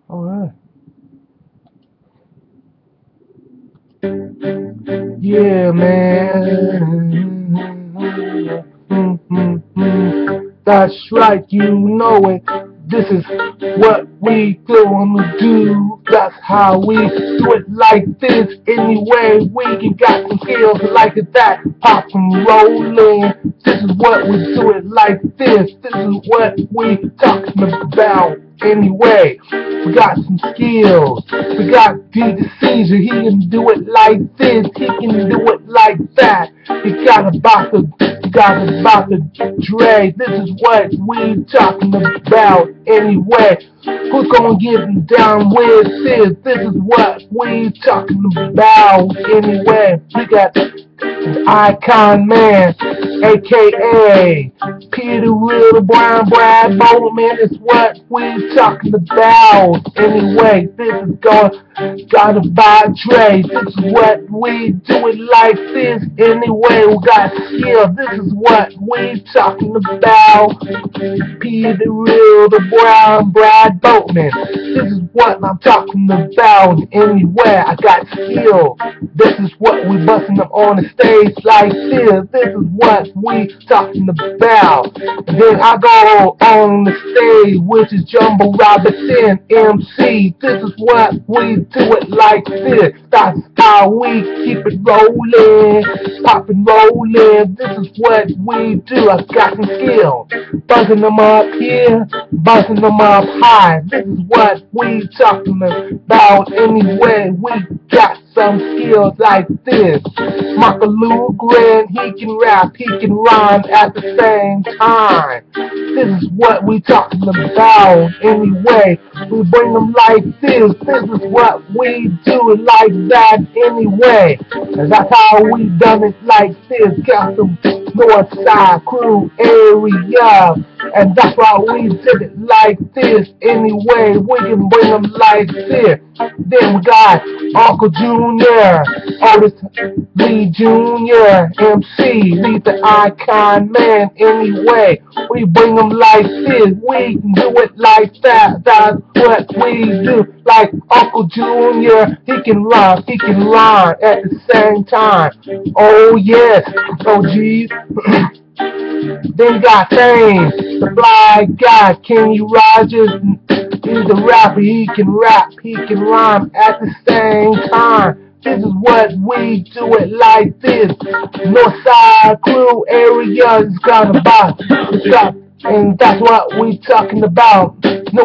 Alright. Yeah, man. That's right, you know it. This is what we gonna do. That's how we do it like this. Anyway, we can got some skills like that. Pop and rolling. This is what we do it like this. This is what we talking about. Anyway, we got some skills. We got DJ Caesar. He can do it like this. He can do it like that. He got about the Dre. This is what we talking about. Anyway, who's gonna get down with this? This is what we talking about. Anyway, we got Icon Man, aka Peter Real Brown Brad Bowman, is what we talking about. Anyway, this is gotta buy Dre. This is what we do it like this. Anyway, we got skill. This is what we talking about. Peter Real the Brown Brad Boatman. This is what I'm talking about. Anyway, I got skill. This is what we busting up on the stage like this. This is what we talking about. And then I go on the stage, which is Jumbo Robinson MC. This is what we do it like this. That's how we keep it rolling, pop and rolling. This is what we do. I got some skill, buzzing them up here, buzzing them up high. This is what we talking about. Anyway, we got some skills like this. Michael Lugren, he can rap, he can rhyme at the same time. This is what we talking about. Anyway, we bring them like this. This is what we do like that. Anyway, and that's how we done it like this. Got some Northside Crew Area, and that's why we did it like this. Anyway, we can bring them like this. Then we got Uncle Junior, Otis Lee Jr., MC, Lee the Icon Man. Anyway, we bring them like this. We can do it like that. That's what we do. Like Uncle Junior, he can rhyme at the same time. Oh yes, oh geez. Then you got Fame, the fly guy, Kenny Rogers. He's a rapper, he can rap, he can rhyme at the same time. This is what we do it like this. Northside Crew Area is gonna buy. And that's what we talking about.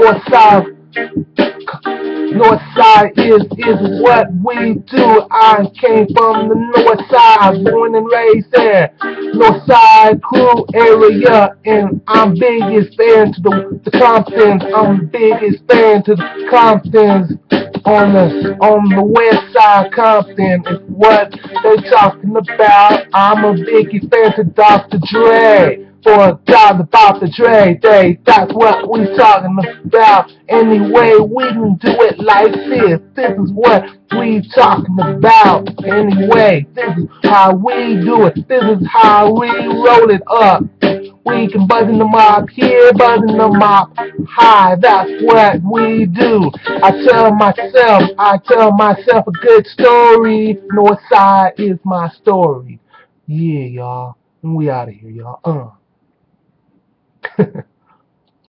Northside is what we do. I came from the north side, born and raised there. Northside Crew Area, and I'm biggest fan to the Comptons. I'm biggest fan to the Comptons. On the west side, Compton is what they talking about. I'm a biggest fan to Dr. Dre. For God about the Dre Day, that's what we talking about. Anyway, we can do it like this. This is what we talking about. Anyway, this is how we do it. This is how we roll it up. We can buzzing them up here, buzzing them up high. That's what we do. I tell myself a good story. Northside is my story. Yeah, y'all. And we out of here, y'all.